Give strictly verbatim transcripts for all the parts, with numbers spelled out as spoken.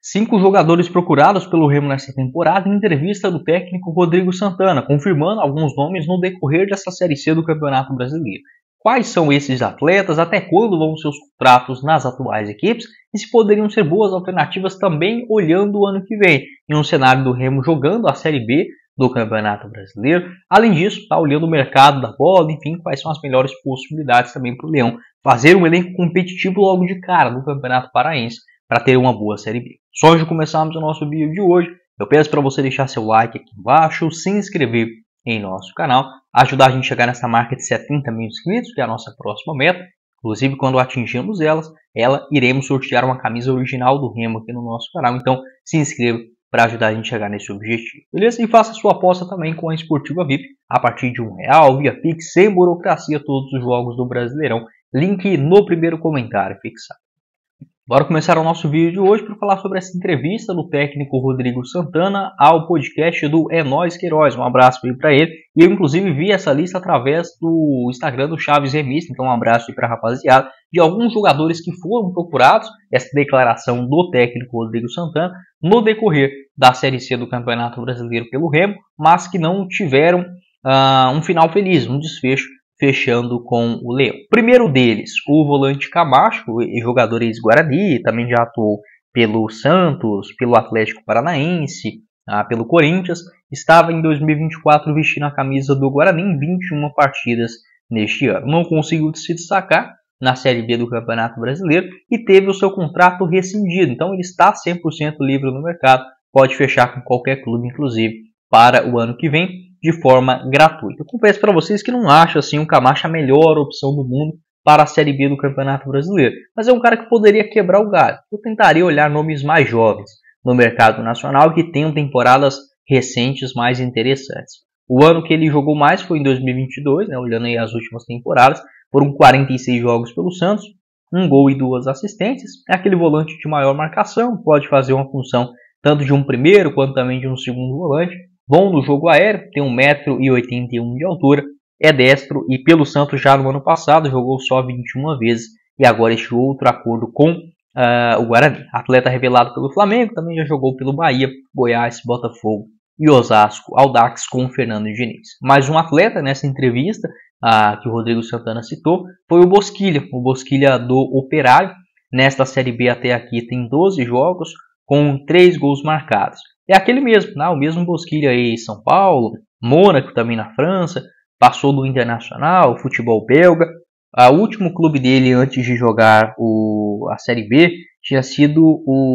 Cinco jogadores procurados pelo Remo nesta temporada em entrevista do técnico Rodrigo Santana, confirmando alguns nomes no decorrer dessa Série C do Campeonato Brasileiro. Quais são esses atletas, até quando vão seus contratos nas atuais equipes e se poderiam ser boas alternativas também olhando o ano que vem, em um cenário do Remo jogando a Série B do Campeonato Brasileiro. Além disso, está olhando o mercado da bola, enfim, quais são as melhores possibilidades também para o Leão fazer um elenco competitivo logo de cara no Campeonato Paraense para ter uma boa Série B. Só antes de começarmos o nosso vídeo de hoje, eu peço para você deixar seu like aqui embaixo, se inscrever em nosso canal, ajudar a gente a chegar nessa marca de setenta mil inscritos, que é a nossa próxima meta. Inclusive, quando atingirmos elas, ela iremos sortear uma camisa original do Remo aqui no nosso canal. Então, se inscreva para ajudar a gente a chegar nesse objetivo. Beleza? E faça sua aposta também com a Esportiva V I P a partir de um real, via Pix, sem burocracia, todos os jogos do Brasileirão. Link no primeiro comentário fixado. Bora começar o nosso vídeo de hoje para falar sobre essa entrevista do técnico Rodrigo Santana ao podcast do É Nóis Queiroz. Um abraço aí para ele. E eu, inclusive, vi essa lista através do Instagram do Chaves Remista. Então, um abraço aí para a rapaziada. De alguns jogadores que foram procurados, essa declaração do técnico Rodrigo Santana, no decorrer da Série C do Campeonato Brasileiro pelo Remo, mas que não tiveram uh, um final feliz, um desfecho, fechando com o Leão. Primeiro deles, o volante Camacho, jogador ex-Guarani, também já atuou pelo Santos, pelo Atlético Paranaense, ah, pelo Corinthians, estava em dois mil e vinte e quatro vestindo a camisa do Guarani em vinte e uma partidas neste ano. Não conseguiu se destacar na Série B do Campeonato Brasileiro e teve o seu contrato rescindido, então ele está cem por cento livre no mercado, pode fechar com qualquer clube, inclusive para o ano que vem, de forma gratuita. Eu confesso para vocês que não acho assim o Camacho a melhor opção do mundo para a Série B do Campeonato Brasileiro, mas é um cara que poderia quebrar o galho. Eu tentaria olhar nomes mais jovens no mercado nacional que tenham temporadas recentes mais interessantes. O ano que ele jogou mais foi em dois mil e vinte e dois, né, olhando aí as últimas temporadas, foram quarenta e seis jogos pelo Santos, um gol e duas assistências. É aquele volante de maior marcação, pode fazer uma função tanto de um primeiro quanto também de um segundo volante. Bom no jogo aéreo, tem um metro e oitenta e um de altura, é destro e pelo Santos já no ano passado jogou só vinte e uma vezes e agora este outro acordo com uh, o Guarani. Atleta revelado pelo Flamengo, também já jogou pelo Bahia, Goiás, Botafogo e Osasco, Audax com o Fernando Diniz. Mais um atleta nessa entrevista uh, que o Rodrigo Santana citou foi o Bosquilha, o Bosquilha do Operário. Nesta Série B até aqui tem doze jogos com três gols marcados. É aquele mesmo, né? O mesmo Bosquilha aí em São Paulo, Mônaco também na França, passou do Internacional, futebol belga. O último clube dele antes de jogar o, a Série B tinha sido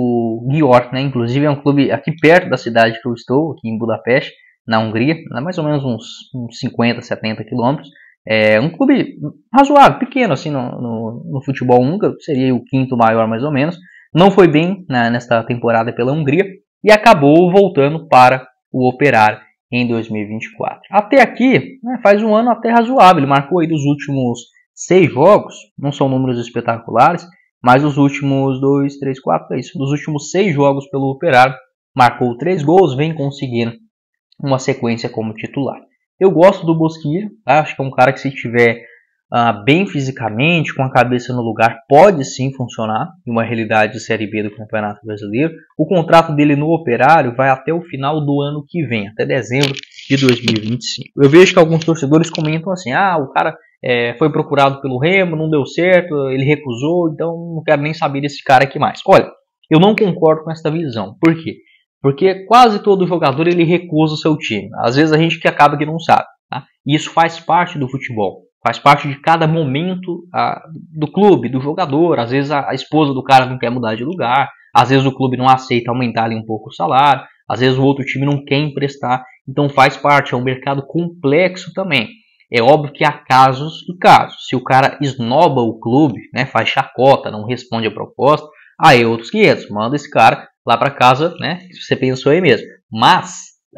o Győr, né? Inclusive é um clube aqui perto da cidade que eu estou, aqui em Budapeste, na Hungria, mais ou menos uns, uns cinquenta, setenta quilômetros. É um clube razoável, pequeno assim no, no, no futebol húngaro, seria o quinto maior mais ou menos. Não foi bem né, nesta temporada pela Hungria e acabou voltando para o Operário em dois mil e vinte e quatro. Até aqui, né, faz um ano até razoável, ele marcou aí dos últimos seis jogos, não são números espetaculares, mas os últimos dois, três, quatro, é isso, dos últimos seis jogos pelo Operário, marcou três gols, vem conseguindo uma sequência como titular. Eu gosto do Bosquilha, tá? Acho que é um cara que se tiver uh, bem fisicamente, com a cabeça no lugar, pode sim funcionar em uma realidade de Série B do Campeonato Brasileiro. O contrato dele no Operário vai até o final do ano que vem, até dezembro de dois mil e vinte e cinco. Eu vejo que alguns torcedores comentam assim, ah, o cara é, foi procurado pelo Remo, não deu certo, ele recusou, então não quero nem saber desse cara aqui mais. Olha, eu não concordo com essa visão. Por quê? Porque quase todo jogador ele recusa o seu time. Às vezes a gente que acaba que não sabe. Tá? E isso faz parte do futebol. Faz parte de cada momento ah, do clube, do jogador. Às vezes a, a esposa do cara não quer mudar de lugar. Às vezes o clube não aceita aumentar ali um pouco o salário. Às vezes o outro time não quer emprestar. Então faz parte. É um mercado complexo também. É óbvio que há casos e casos. Se o cara esnoba o clube, né, faz chacota, não responde a proposta, aí outros quinhentos. Manda esse cara lá para casa, né? Você pensou aí mesmo. Mas,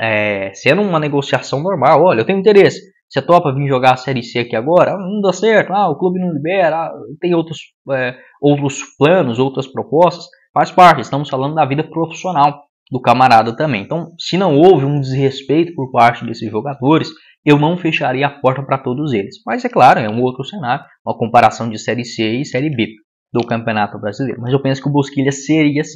é, sendo uma negociação normal, olha, eu tenho interesse. Você topa vir jogar a Série C aqui agora? Não dá certo, ah, o clube não libera, ah, tem outros, é, outros planos, outras propostas. Faz parte, estamos falando da vida profissional do camarada também. Então, se não houve um desrespeito por parte desses jogadores, eu não fecharia a porta para todos eles. Mas, é claro, é um outro cenário, uma comparação de Série C e Série B do Campeonato Brasileiro. Mas eu penso que o Bosquilha seria, sim,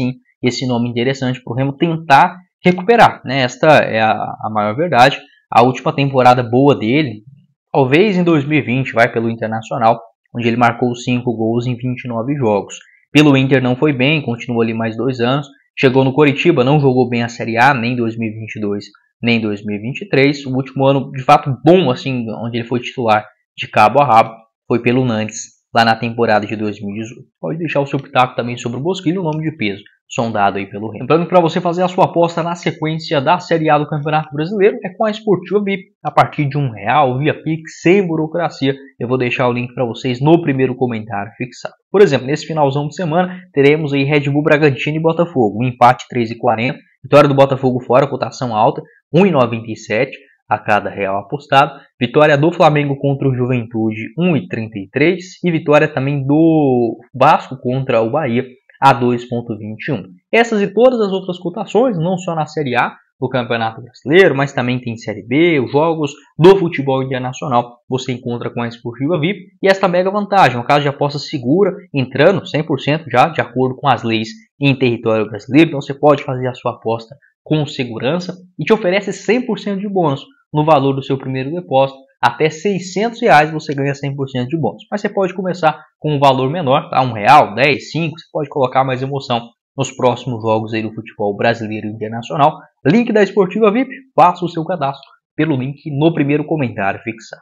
esse nome interessante para o Remo tentar recuperar, né? Esta é a, a maior verdade. A última temporada boa dele, talvez em dois mil e vinte, vai pelo Internacional, onde ele marcou cinco gols em vinte e nove jogos. Pelo Inter não foi bem, continuou ali mais dois anos. Chegou no Coritiba, não jogou bem a Série A, nem dois mil e vinte e dois, nem dois mil e vinte e três. O último ano, de fato, bom, assim, onde ele foi titular de cabo a rabo, foi pelo Nantes, lá na temporada de dois mil e dezoito. Pode deixar o seu pitaco também sobre o Bosquilha, o nome de peso, sondado aí pelo Remo. Lembrando que para você fazer a sua aposta na sequência da Série A do Campeonato Brasileiro é com a Esportiva V I P, a partir de um real, via Pix, sem burocracia. Eu vou deixar o link para vocês no primeiro comentário fixado. Por exemplo, nesse finalzão de semana, teremos aí Red Bull Bragantino e Botafogo, um empate três e quarenta, vitória do Botafogo fora, cotação alta, um e noventa e sete a cada real apostado, vitória do Flamengo contra o Juventude, um e trinta e três, e vitória também do Vasco contra o Bahia, a dois e vinte e um. Essas e todas as outras cotações, não só na Série A do Campeonato Brasileiro, mas também tem Série B, os jogos do futebol internacional, você encontra com a Esportiva V I P. E esta mega vantagem, no caso de aposta segura, entrando cem por cento já de acordo com as leis em território brasileiro, então você pode fazer a sua aposta com segurança e te oferece cem por cento de bônus no valor do seu primeiro depósito. Até seiscentos reais você ganha cem por cento de bônus. Mas você pode começar com um valor menor, tá? um real, dez, cinco, você pode colocar mais emoção nos próximos jogos aí do futebol brasileiro e internacional. Link da Esportiva V I P, faça o seu cadastro pelo link no primeiro comentário fixado.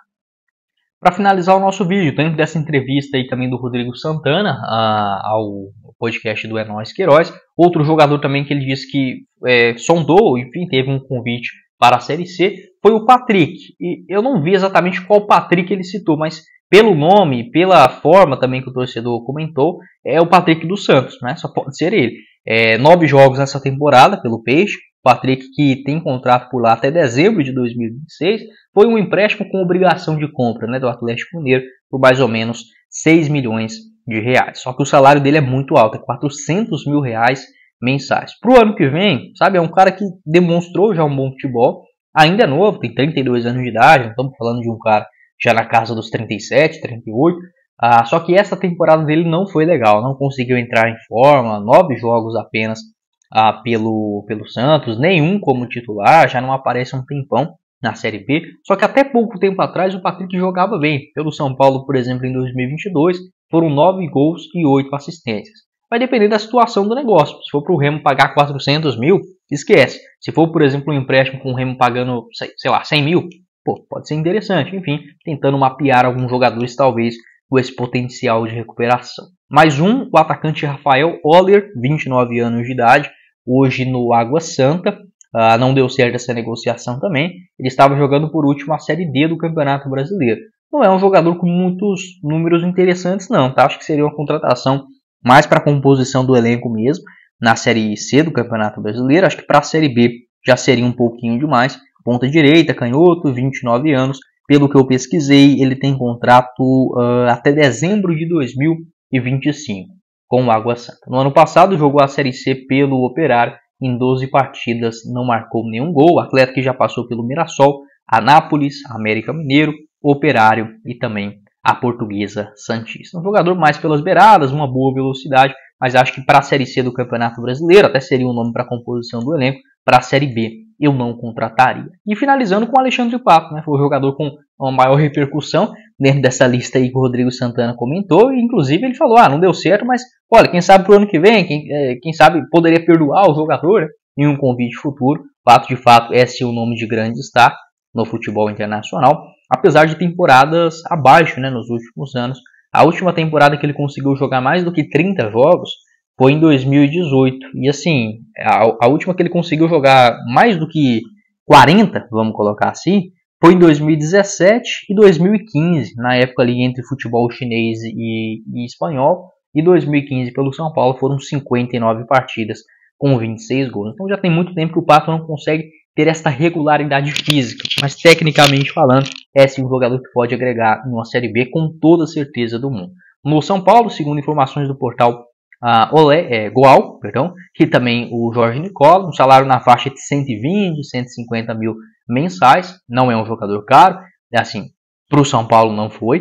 Para finalizar o nosso vídeo, dentro dessa entrevista aí também do Rodrigo Santana a, ao podcast do É Nóis Queiroz, outro jogador também que ele disse que é, sondou, enfim, teve um convite para a Série C, foi o Patrick. E eu não vi exatamente qual Patrick ele citou, mas pelo nome, pela forma também que o torcedor comentou, é o Patrick do Santos, né? Só pode ser ele. É, nove jogos nessa temporada pelo Peixe. Patrick, que tem contrato por lá até dezembro de dois mil e vinte e seis, foi um empréstimo com obrigação de compra, né, do Atlético Mineiro por mais ou menos seis milhões de reais. Só que o salário dele é muito alto, é quatrocentos mil reais mensais. Para o ano que vem, sabe, é um cara que demonstrou já um bom futebol, ainda é novo, tem trinta e dois anos de idade, não estamos falando de um cara já na casa dos trinta e sete, trinta e oito, ah, só que essa temporada dele não foi legal, não conseguiu entrar em forma, nove jogos apenas ah, pelo, pelo Santos, nenhum como titular, já não aparece há um tempão na Série B, só que até pouco tempo atrás o Patrick jogava bem, pelo São Paulo, por exemplo, em dois mil e vinte e dois, foram nove gols e oito assistências. Vai depender da situação do negócio. Se for para o Remo pagar quatrocentos mil, esquece. Se for, por exemplo, um empréstimo com o Remo pagando, sei lá, cem mil, pô, pode ser interessante. Enfim, tentando mapear alguns jogadores, talvez, com esse potencial de recuperação. Mais um, o atacante Rafael Oller, vinte e nove anos de idade, hoje no Água Santa. Uh, não deu certo essa negociação também. Ele estava jogando por último a Série D do Campeonato Brasileiro. Não é um jogador com muitos números interessantes, não, tá? Acho que seria uma contratação mais para a composição do elenco mesmo, na Série C do Campeonato Brasileiro. Acho que para a Série B já seria um pouquinho demais. Ponta direita, canhoto, vinte e nove anos. Pelo que eu pesquisei, ele tem contrato uh, até dezembro de dois mil e vinte e cinco com o Água Santa. No ano passado jogou a Série C pelo Operário, em doze partidas não marcou nenhum gol. Atleta que já passou pelo Mirassol, Anápolis, América Mineiro, Operário e também a Portuguesa Santista. Um jogador mais pelas beiradas, uma boa velocidade, mas acho que para a Série C do Campeonato Brasileiro, até seria um nome para a composição do elenco, para a Série B eu não contrataria. E finalizando com o Alexandre Pato, né, foi o jogador com uma maior repercussão dentro dessa lista aí que o Rodrigo Santana comentou, e inclusive ele falou, ah, não deu certo, mas olha, quem sabe para o ano que vem, quem, é, quem sabe poderia perdoar o jogador, né, em um convite futuro. Pato, de fato, é sim um nome de grande destaque no futebol internacional, apesar de temporadas abaixo, né, nos últimos anos. A última temporada que ele conseguiu jogar mais do que trinta jogos foi em dois mil e dezoito. E assim, a, a última que ele conseguiu jogar mais do que quarenta, vamos colocar assim, foi em dois mil e dezessete e dois mil e quinze, na época ali entre futebol chinês e, e espanhol. E dois mil e quinze pelo São Paulo foram cinquenta e nove partidas com vinte e seis gols. Então já tem muito tempo que o Pato não consegue ter esta regularidade física, mas tecnicamente falando, é sim um jogador que pode agregar em uma Série B com toda a certeza do mundo. No São Paulo, segundo informações do portal uh, Olé, é, Goal, perdão, e também o Jorge Nicola, um salário na faixa de cento e vinte, cento e cinquenta mil mensais, não é um jogador caro, é assim, para o São Paulo não foi.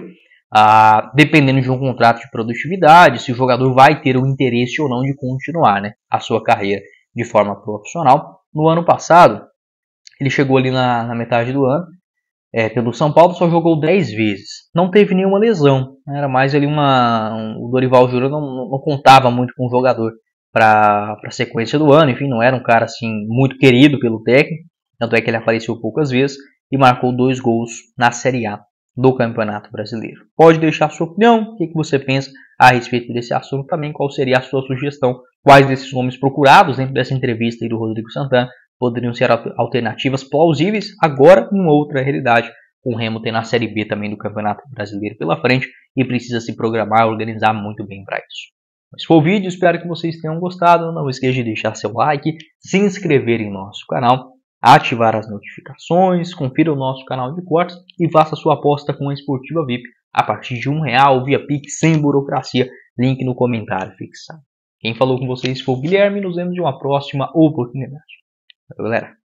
ah, dependendo de um contrato de produtividade, se o jogador vai ter o interesse ou não de continuar, né, a sua carreira de forma profissional. No ano passado, ele chegou ali na, na metade do ano, é, pelo São Paulo, só jogou dez vezes. Não teve nenhuma lesão. Era mais ali uma... Um, o Dorival Júnior não, não contava muito com o jogador para a sequência do ano. Enfim, não era um cara assim muito querido pelo técnico. Tanto é que ele apareceu poucas vezes e marcou dois gols na Série A do Campeonato Brasileiro. Pode deixar a sua opinião. O que, que você pensa a respeito desse assunto também? Qual seria a sua sugestão? Quais desses nomes procurados dentro dessa entrevista aí do Rodrigo Santana poderiam ser alternativas plausíveis agora em outra realidade, com o Remo tendo a Série B também do Campeonato Brasileiro pela frente e precisa se programar e organizar muito bem para isso. Esse foi o vídeo, espero que vocês tenham gostado. Não esqueça de deixar seu like, se inscrever em nosso canal, ativar as notificações, confira o nosso canal de cortes e faça sua aposta com a Esportiva V I P a partir de um real via Pix sem burocracia, link no comentário fixado. Quem falou com vocês foi o Guilherme, nos vemos em uma próxima oportunidade. Valeu, galera.